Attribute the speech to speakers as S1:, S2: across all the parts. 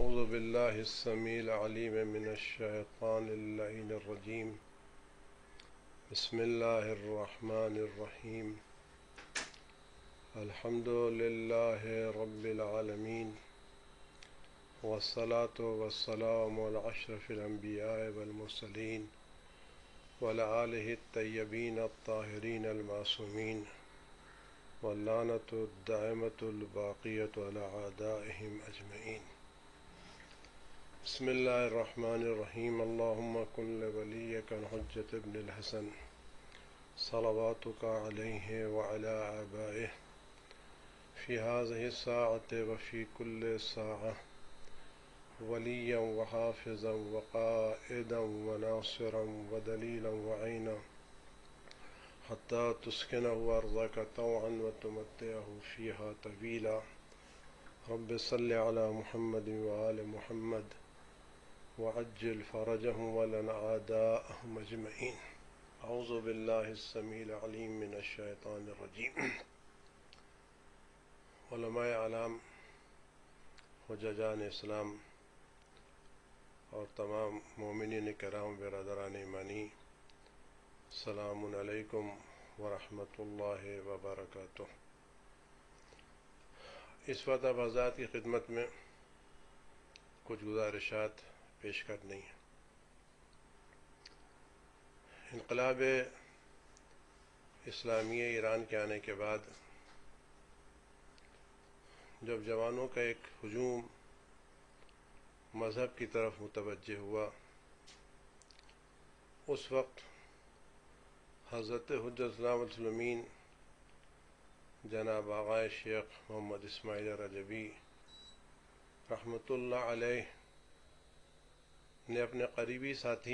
S1: أعوذ بالله السميع العليم من الشيطان اللعين الرجيم. بسم الله الرحمن الرحيم. الحمد لله رب العالمين، والصلاة والسلام على أشرف الأنبياء والمرسلين وعلى آله الطيبين الطاهرين المعصومين، واللعنة الدائمة الباقية على أعدائهم أجمعين. بسم الله الرحمن الرحيم. اللهم كن لوليك الحجة ابن الحسن صلواتك عليه وعلى آبائه في هذه الساعة وفي كل ساعة وليا وحافظا وقائدا وناصرا ودليلا وعينا، حتى تسكنه أرضك طوعا وتمتعه فيها طويلا. رب صل على محمد وآل محمد وعجل فرجهم ولن أعداءهم أجمعين. أعوذ بالله السميع العليم من الشيطان الرجيم. علماء اعلام، حجاجان اسلام اور تمام مومنین کرام برادران ایمانی، السلام علیکم ورحمۃ اللہ وبرکاتہ۔ اس وقت اب حضرات کی خدمت میں کچھ گزارشات پیش کرنی ہیں۔ انقلاب اسلامیہ ایران کے آنے کے بعد جب جوانوں کا ایک ہجوم مذہب کی طرف متوجہ ہوا، اس وقت حضرت حجت اسلام المسلمین جناب آغا شیخ محمد اسماعیل رجبی رحمۃ اللہ علیہ نے اپنے قریبی ساتھی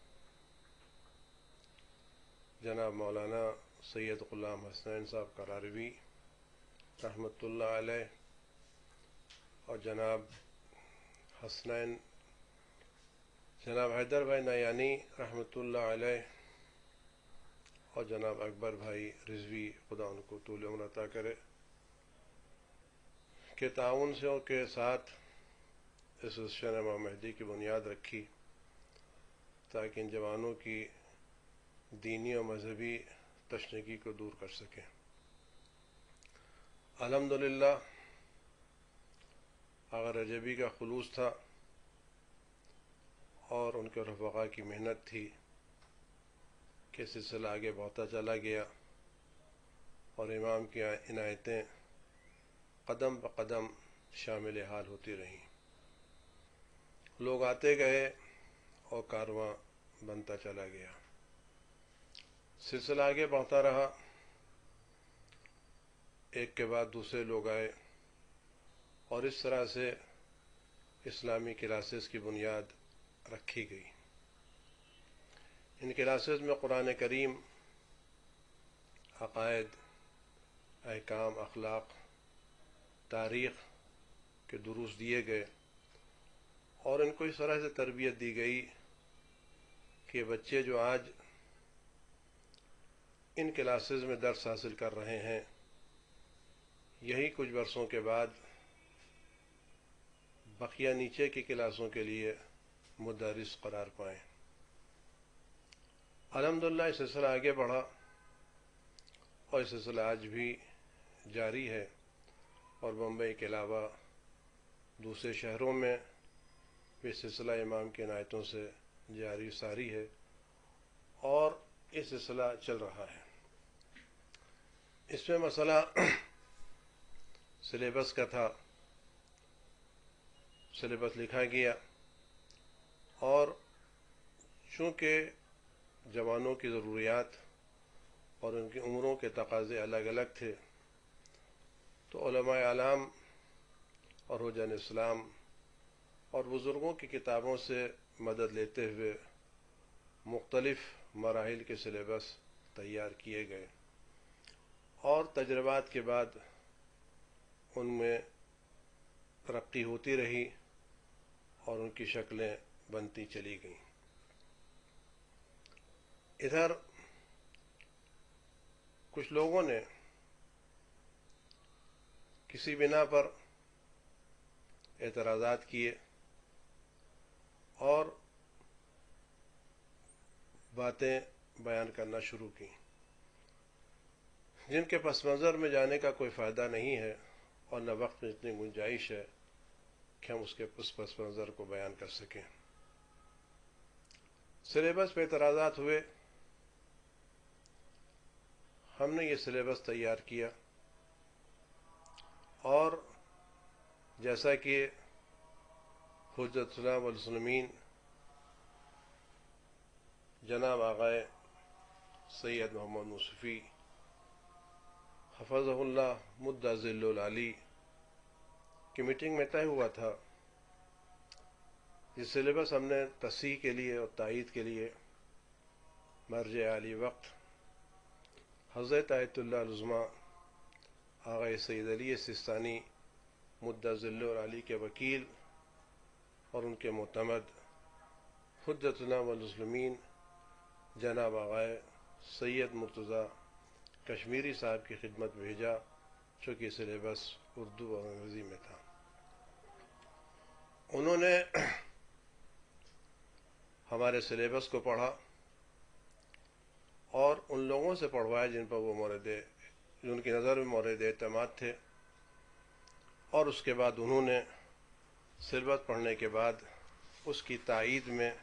S1: جناب مولانا سید غلام حسنین صاحب قراروی رحمۃ اللہ علیہ اور جناب حیدر بھائی نیانی رحمۃ اللہ علیہ اور جناب اکبر بھائی رضوی، خدا ان کو طول عمر عطا کرے، کے تعاون سے اور کے ساتھ ایسوسیشن امام مہدی کی بنیاد رکھی تاکہ ان جوانوں کی دینی اور مذہبی تشنگی کو دور کر سکیں۔ الحمدللہ آغا رجبی کا خلوص تھا اور ان کے رفقا کی محنت تھی کہ سلسلہ آگے بڑھتا چلا گیا اور امام کی عنایتیں قدم بقدم شامل حال ہوتی رہیں۔ لوگ آتے گئے اور کارواں بنتا چلا گیا، سلسلہ آگے بڑھتا رہا، ایک کے بعد دوسرے لوگ آئے اور اس طرح سے اسلامی کلاسز کی بنیاد رکھی گئی۔ ان کلاسز میں قرآن کریم، عقائد، احکام، اخلاق، تاریخ کے دروس دیے گئے اور ان کو اس طرح سے تربیت دی گئی کہ بچے جو آج ان کلاسز میں درس حاصل کر رہے ہیں، یہی کچھ برسوں کے بعد بقیہ نیچے کی کلاسوں کے لیے مدرس قرار پائیں۔ الحمدللہ یہ سلسلہ آگے بڑھا اور یہ سلسلہ آج بھی جاری ہے اور بمبئی کے علاوہ دوسرے شہروں میں بھی سلسلہ امام کی عنایتوں سے جاری ساری ہے اور یہ سلسلہ چل رہا ہے۔ اس میں مسئلہ سلیبس کا تھا، سلیبس لکھا گیا اور چونکہ جوانوں کی ضروریات اور ان کی عمروں کے تقاضے الگ الگ تھے تو علماء اعلام اور حجاج اسلام اور بزرگوں کی کتابوں سے مدد لیتے ہوئے مختلف مراحل کے سلیبس تیار کیے گئے اور تجربات کے بعد ان میں ترقی ہوتی رہی اور ان کی شکلیں بنتی چلی گئیں۔ ادھر کچھ لوگوں نے کسی بنا پر اعتراضات کیے اور باتیں بیان کرنا شروع کی جن کے پس منظر میں جانے کا کوئی فائدہ نہیں ہے اور نہ وقت میں اتنی گنجائش ہے کہ ہم اس کے پس منظر کو بیان کر سکیں۔ سلیبس پہ اعتراضات ہوئے، ہم نے یہ سلیبس تیار کیا اور جیسا کہ حجت الاسلام والمسلمین جناب آقائے سید محمد موصوفی حفظہ اللہ مدہ ذل العلی کی میٹنگ میں طے ہوا تھا، یہ سلیبس ہم نے تصحیح کے لیے اور تائید کے لیے مرجع عالی وقت حضرت آیت اللہ العظمیٰ آغا سید علی سیستانی مدہ ذل العلی کے وکیل اور ان کے معتمد حجت الاسلام والمسلمین جناب آغائے سید مرتضیٰ کشمیری صاحب کی خدمت بھیجا، چونکہ سلیبس اردو اور انگریزی میں تھا۔ انہوں نے ہمارے سلیبس کو پڑھا اور ان لوگوں سے پڑھوایا جن پر وہ ان کی نظر میں مورد اعتماد تھے، اور اس کے بعد انہوں نے سلیبس پڑھنے کے بعد اس کی تائید میں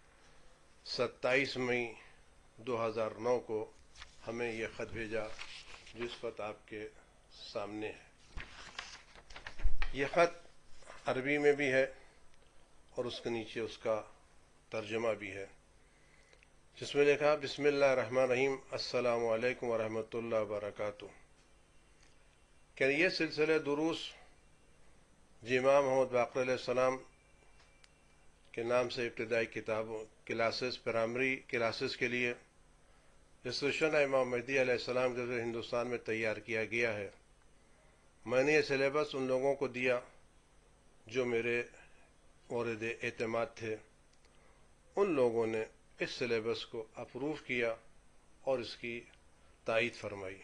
S1: 27 مئی 2009 کو ہمیں یہ خط بھیجا جس پر آپ کے سامنے ہے۔ یہ خط عربی میں بھی ہے اور اس کے نیچے اس کا ترجمہ بھی ہے، جس میں لکھا بسم اللہ الرحمن الرحیم، السلام علیکم ورحمۃ اللہ وبرکاتہ۔ کہ یہ سلسلہ دروس جو امام محمد باقر علیہ السلام کے نام سے ابتدائی کتابوں کلاسز پرائمری کلاسز کے لیے انسٹیٹیوشن امام مہدی علیہ السلام کے ذریعے ہندوستان میں تیار کیا گیا ہے، میں نے یہ سلیبس ان لوگوں کو دیا جو میرے مورد اعتماد تھے۔ ان لوگوں نے اس سلیبس کو اپروو کیا اور اس کی تائید فرمائی۔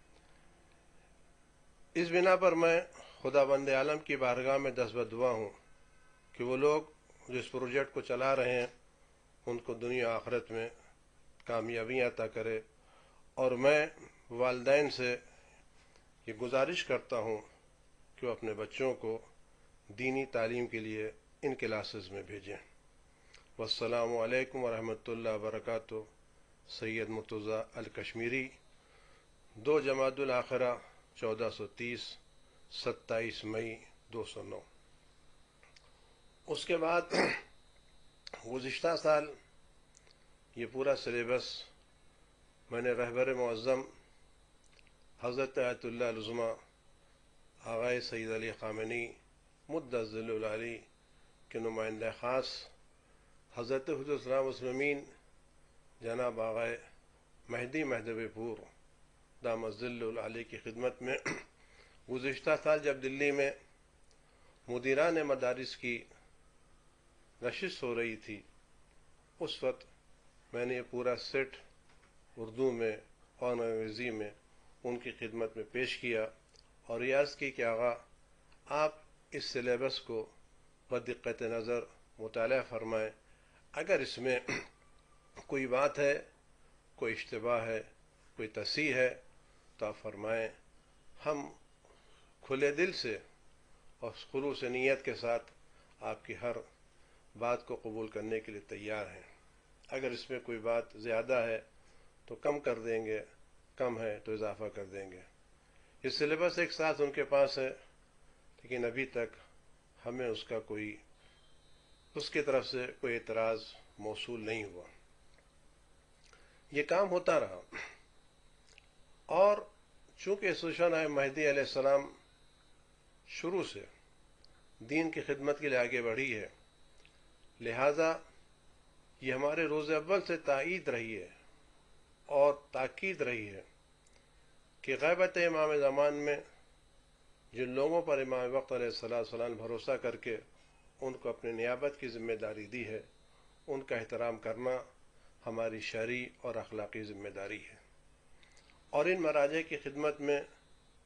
S1: اس بنا پر میں خداوند عالم کی بارگاہ میں دست بدعا ہوں کہ وہ لوگ جو اس پروجیکٹ کو چلا رہے ہیں ان کو دنیا آخرت میں کامیابی عطا کرے، اور میں والدین سے یہ گزارش کرتا ہوں کہ وہ اپنے بچوں کو دینی تعلیم کے لیے ان کلاسز میں بھیجیں۔ والسلام علیکم ورحمۃ اللہ وبرکاتہ۔ سید مرتضیٰ الکشمیری، 2 جمادی الاخرہ 1430، 27 مئی 2009۔ اس کے بعد گزشتہ سال یہ پورا سلیبس میں نے رہبر معظم حضرت آیت اللہ العظمیٰ آغا سید علی خامنئی مدہ ذل العلی کے نمائندہ خاص حضرت حجت الاسلام والمسلمین جناب آغا مہدی مہدوی پور دامت ذل العلی کی خدمت میں گزشتہ سال جب دلی میں مدیران مدارس کی نشست ہو رہی تھی، اس وقت میں نے یہ پورا سیٹ اردو میں اور انگریزی میں ان کی خدمت میں پیش کیا اور ریاض کی کہ آغا آپ اس سلیبس کو بدقت نظر مطالعہ فرمائیں، اگر اس میں کوئی بات ہے، کوئی اشتباہ ہے، کوئی تصحیح ہے تو آپ فرمائیں، ہم کھلے دل سے اور خلوص نیت کے ساتھ آپ کی ہر بات کو قبول کرنے کے لیے تیار ہیں۔ اگر اس میں کوئی بات زیادہ ہے تو کم کر دیں گے، کم ہے تو اضافہ کر دیں گے۔ یہ سلیبس ایک ساتھ ان کے پاس ہے، لیکن ابھی تک ہمیں اس کی طرف سے کوئی اعتراض موصول نہیں ہوا۔ یہ کام ہوتا رہا، اور چونکہ انسٹیٹیوشن مہدی علیہ السلام شروع سے دین کی خدمت کے لیے آگے بڑھی ہے، لہذا یہ ہمارے روز اول سے تائید رہی ہے اور تاکید رہی ہے کہ غیبت امام زمان میں جن لوگوں پر امام وقت علیہ السلام بھروسہ کر کے ان کو اپنے نیابت کی ذمہ داری دی ہے، ان کا احترام کرنا ہماری شرعی اور اخلاقی ذمہ داری ہے، اور ان مراجع کی خدمت میں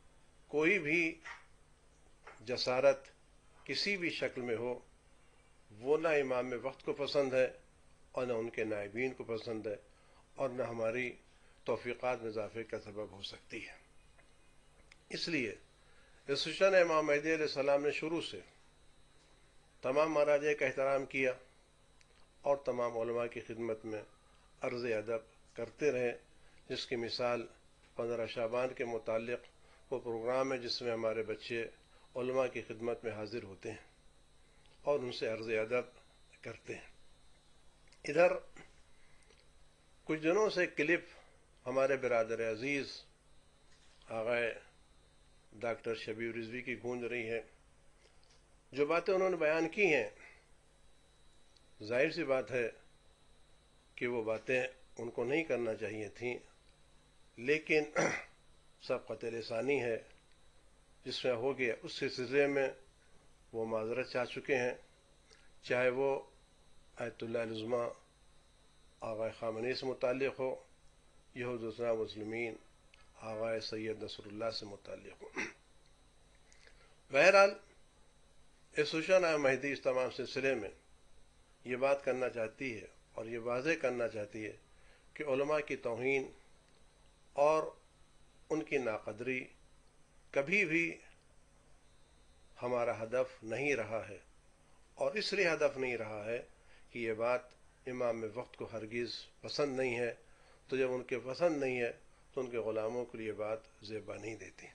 S1: کوئی بھی جسارت کسی بھی شکل میں ہو وہ نہ امام وقت کو پسند ہے اور نہ ان کے نائبین کو پسند ہے اور نہ ہماری توفیقات میں اضافے کا سبب ہو سکتی ہے۔ اس لیے انسٹیٹیوشن امام مہدی علیہ السلام نے شروع سے تمام مراجع کا احترام کیا اور تمام علماء کی خدمت میں عرض ادب کرتے رہے، جس کی مثال 15 شعبان کے متعلق وہ پروگرام ہے جس میں ہمارے بچے علماء کی خدمت میں حاضر ہوتے ہیں اور ان سے عرض ادب کرتے ہیں۔ ادھر کچھ دنوں سے کلپ ہمارے برادر عزیز آغا ڈاکٹر شبیر رضوی کی گونج رہی ہے۔ جو باتیں انہوں نے بیان کی ہیں، ظاہر سی بات ہے کہ وہ باتیں ان کو نہیں کرنا چاہیے تھیں، لیکن سبقت لسانی ہے جس میں ہو گیا، اس سلسلے میں وہ معذرت چاہ چکے ہیں، چاہے وہ آیت اللہ العظمیٰ آغا خامنی سے متعلق ہو، یہود و مسلمین آغا سید نصر اللہ سے متعلق ہو۔ بہرحال انسٹیٹیوشن مہدی اس تمام سلسلے میں یہ بات کرنا چاہتی ہے اور یہ واضح کرنا چاہتی ہے کہ علماء کی توہین اور ان کی ناقدری کبھی بھی ہمارا ہدف نہیں رہا ہے، اور اس لیے ہدف نہیں رہا ہے کہ یہ بات امام وقت کو ہرگز پسند نہیں ہے، تو جب ان کے پسند نہیں ہے تو ان کے غلاموں کے لیے بات زیبا نہیں دیتی۔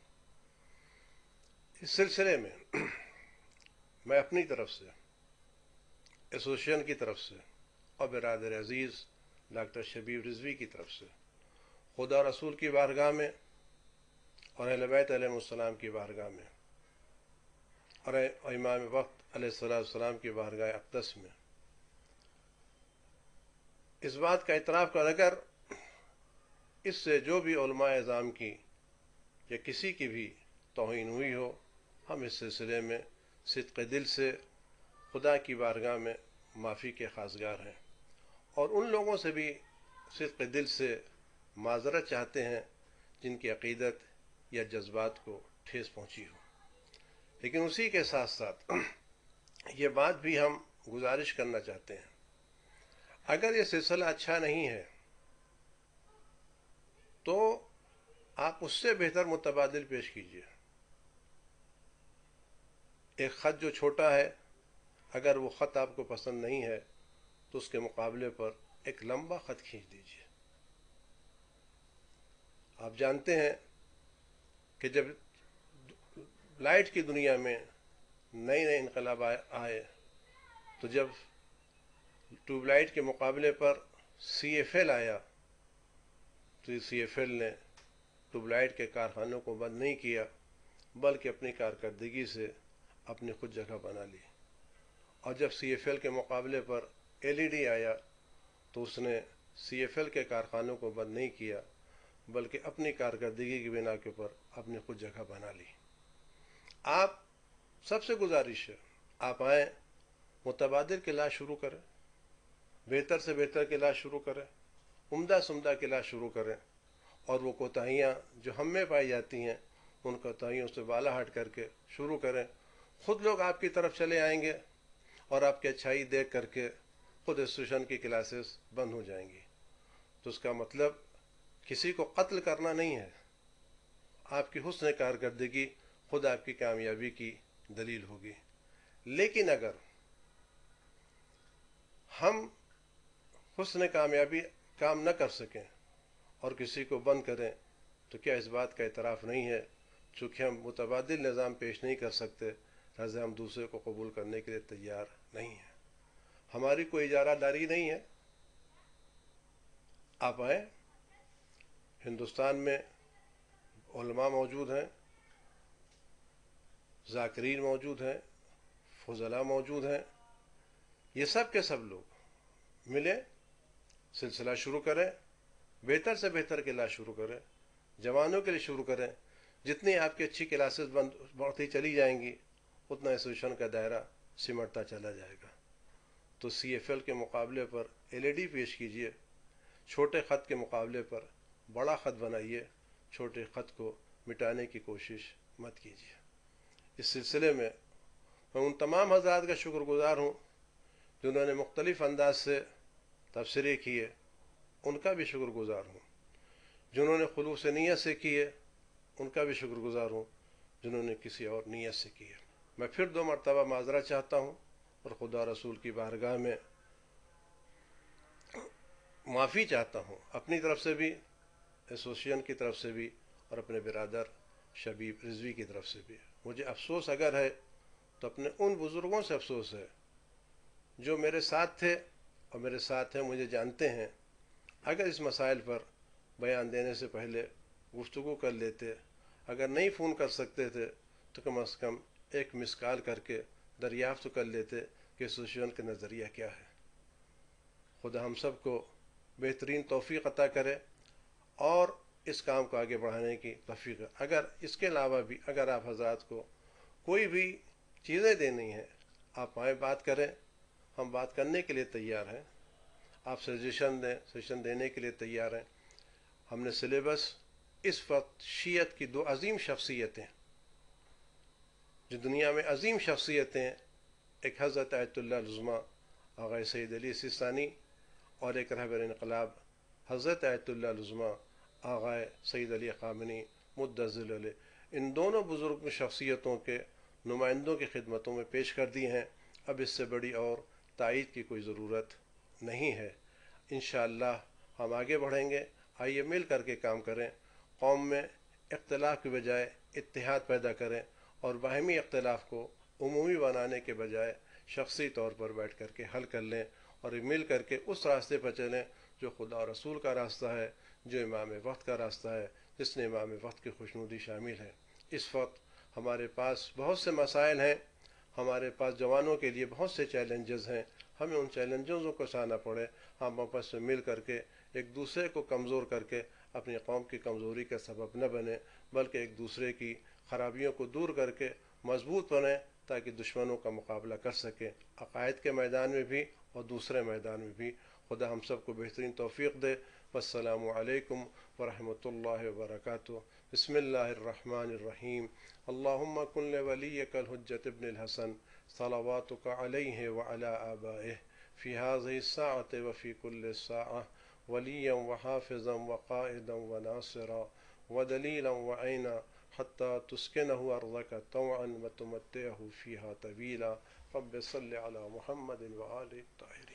S1: اس سلسلے میں میں اپنی طرف سے، ایسوسیشن کی طرف سے اور برادر عزیز ڈاکٹر شبیر رضوی کی طرف سے خدا رسول کی بارگاہ میں اور اہل بیت علیہ السلام کی بارگاہ میں اور امام وقت علیہ السلام کی بارگاہ اقدس میں اس بات کا اعتراف کر، اگر اس سے جو بھی علماء اعظام کی یا کسی کی بھی توہین ہوئی ہو، ہم اس سلسلے میں صدق دل سے خدا کی بارگاہ میں معافی کے خواستگار ہیں، اور ان لوگوں سے بھی صدق دل سے معذرت چاہتے ہیں جن کی عقیدت یا جذبات کو ٹھیس پہنچی ہو۔ لیکن اسی کے ساتھ ساتھ یہ بات بھی ہم گزارش کرنا چاہتے ہیں، اگر یہ سلسلہ اچھا نہیں ہے تو آپ اس سے بہتر متبادل پیش کیجیے۔ ایک خط جو چھوٹا ہے، اگر وہ خط آپ کو پسند نہیں ہے تو اس کے مقابلے پر ایک لمبا خط کھینچ دیجیے۔ آپ جانتے ہیں کہ جب لائٹ کی دنیا میں نئے نئے انقلاب آئے تو جب ٹیوب لائٹ کے مقابلے پر سی ایف ایل آیا تو سی ایف ایل نے ٹیوب لائٹ کے کارخانوں کو بند نہیں کیا، بلکہ اپنی کارکردگی سے اپنی خود جگہ بنا لی، اور جب سی ایف ایل کے مقابلے پر ایل ای ڈی آیا تو اس نے سی ایف ایل کے کارخانوں کو بند نہیں کیا، بلکہ اپنی کارکردگی کی بنا کے اوپر اپنی خود جگہ بنا لی۔ آپ سب سے گزارش ہے، آپ آئیں، متبادل کلاس شروع کریں، بہتر سے بہتر کلاس شروع کریں، عمدہ سے عمدہ کلاس شروع کریں، اور وہ کوتاہیاں جو ہم میں پائی جاتی ہیں ان کوتاہیوں سے بالا ہٹ کر کے شروع کریں۔ خود لوگ آپ کی طرف چلے آئیں گے اور آپ کی اچھائی دیکھ کر کے خود انسٹیٹیوشن کی کلاسز بند ہو جائیں گی۔ تو اس کا مطلب کسی کو قتل کرنا نہیں ہے، آپ کی حسن کارکردگی خود آپ کی کامیابی کی دلیل ہوگی۔ لیکن اگر ہم حسن کامیابی کام نہ کر سکیں اور کسی کو بند کریں تو کیا اس بات کا اعتراف نہیں ہے؟ چونکہ ہم متبادل نظام پیش نہیں کر سکتے، لہذا ہم دوسرے کو قبول کرنے کے لیے تیار نہیں ہیں۔ ہماری کوئی اجارہ داری نہیں ہے، آپ آئیں، ہندوستان میں علماء موجود ہیں، ذاکرین موجود ہیں، فضلاء موجود ہیں، یہ سب کے سب لوگ ملیں، سلسلہ شروع کریں، بہتر سے بہتر کلاس شروع کریں، جوانوں کے لیے شروع کریں۔ جتنی آپ کی اچھی کلاسز بڑھتی چلی جائیں گی اتنا ایسوسیشن کا دائرہ سمٹتا چلا جائے گا۔ تو سی ایف ایل کے مقابلے پر ایل ای ڈی پیش کیجئے، چھوٹے خط کے مقابلے پر بڑا خط بنائیے، چھوٹے خط کو مٹانے کی کوشش مت کیجیے۔ اس سلسلے میں ان تمام حضرات کا شکر گزار ہوں جنہوں نے مختلف انداز سے تبصرے کیے ان کا بھی شکر گزار ہوں، جنہوں نے خلوص نیت سے کیے ان کا بھی شکر گزار ہوں، جنہوں نے کسی اور نیت سے کیے۔ میں پھر 2 مرتبہ معذرت چاہتا ہوں اور خدا رسول کی بارگاہ میں معافی چاہتا ہوں، اپنی طرف سے بھی، ایسوسیشن کی طرف سے بھی، اور اپنے برادر شبیب رضوی کی طرف سے بھی۔ مجھے افسوس اگر ہے تو اپنے ان بزرگوں سے افسوس ہے جو میرے ساتھ تھے اور میرے ساتھ ہیں، مجھے جانتے ہیں۔ اگر اس مسائل پر بیان دینے سے پہلے گفتگو کر لیتے، اگر نہیں فون کر سکتے تھے تو کم از کم ایک مس کال کر کے دریافت کر لیتے کہ ایسوسیشن کا نظریہ کیا ہے۔ خدا ہم سب کو بہترین توفیق عطا کرے اور اس کام کو آگے بڑھانے کی توفیق۔ اگر اس کے علاوہ بھی اگر آپ حضرات کو کوئی بھی چیزیں دینی ہیں، آپ آئیں بات کریں، ہم بات کرنے کے لیے تیار ہیں۔ آپ سجیشن دیں، سجیشن دینے کے لیے تیار ہیں۔ ہم نے سلیبس اس وقت شیعت کی 2 عظیم شخصیتیں جو دنیا میں عظیم شخصیتیں ہیں، ایک حضرت آیت اللہ العظمیٰ آغا سید علی سیستانی اور ایک رہبر انقلاب حضرت آیت اللہ العظمیٰ آغا سید علی خامنی مدظل علیہ، ان دونوں بزرگ شخصیتوں کے نمائندوں کی خدمتوں میں پیش کر دی ہیں۔ اب اس سے بڑی اور تائید کی کوئی ضرورت نہیں ہے۔ انشاءاللہ ہم آگے بڑھیں گے۔ آئیے مل کر کے کام کریں، قوم میں اختلاف کے بجائے اتحاد پیدا کریں اور باہمی اختلاف کو عمومی بنانے کے بجائے شخصی طور پر بیٹھ کر کے حل کر لیں اور مل کر کے اس راستے پر چلیں جو خدا اور رسول کا راستہ ہے، جو امام وقت کا راستہ ہے، جس نے امام وقت کی خوشنودی شامل ہے۔ اس وقت ہمارے پاس بہت سے مسائل ہیں، ہمارے پاس جوانوں کے لیے بہت سے چیلنجز ہیں، ہمیں ان چیلنجوں کو سہنا پڑے۔ ہم آپس سے مل کر کے ایک دوسرے کو کمزور کر کے اپنی قوم کی کمزوری کا سبب نہ بنے، بلکہ ایک دوسرے کی خرابیوں کو دور کر کے مضبوط بنیں تاکہ دشمنوں کا مقابلہ کر سکیں، عقائد کے میدان میں بھی اور دوسرے میدان میں بھی۔ خدا ہم سب کو بہترین توفیق دے۔ والسلام علیکم ورحمۃ اللہ وبرکاتہ۔ بسم اللہ الرحمن الرحیم۔ اللہم کن لولیک الحجۃ ابن الحسن صلواتک علیہ وعلی آبائہ فی هذه الساعة وفی کل ساعة ولیا وحافظا وقائدا وناصرا ودلیلا وعینا حتى تسکنه ارضک طوعا وتمتعه فیہا طویلا۔ رب صل علی محمد وآل الطاہرین۔